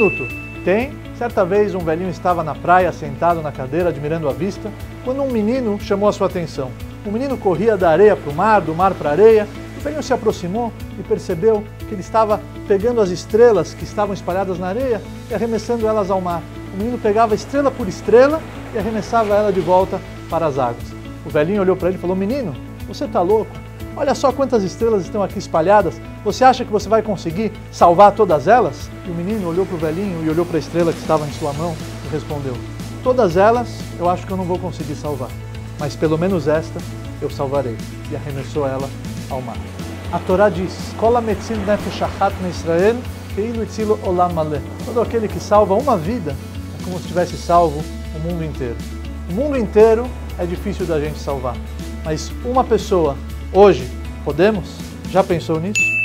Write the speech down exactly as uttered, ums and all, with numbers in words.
minuto. Tem. Certa vez um velhinho estava na praia, sentado na cadeira, admirando a vista, quando um menino chamou a sua atenção. O menino corria da areia para o mar, do mar para a areia. O velhinho se aproximou e percebeu que ele estava pegando as estrelas que estavam espalhadas na areia e arremessando elas ao mar. O menino pegava estrela por estrela e arremessava ela de volta para as águas. O velhinho olhou para ele e falou: menino, você está louco? Olha só quantas estrelas estão aqui espalhadas. Você acha que você vai conseguir salvar todas elas? E o menino olhou para o velhinho e olhou para a estrela que estava em sua mão e respondeu: todas elas eu acho que eu não vou conseguir salvar, mas pelo menos esta eu salvarei. E arremessou ela ao mar. A Torá diz: Kol hametzil nefesh achat miIsrael כאילו הציל עולם מלא. Todo aquele que salva uma vida é como se tivesse salvo o mundo inteiro. O mundo inteiro é difícil da gente salvar, mas uma pessoa, hoje, podemos? Já pensou nisso?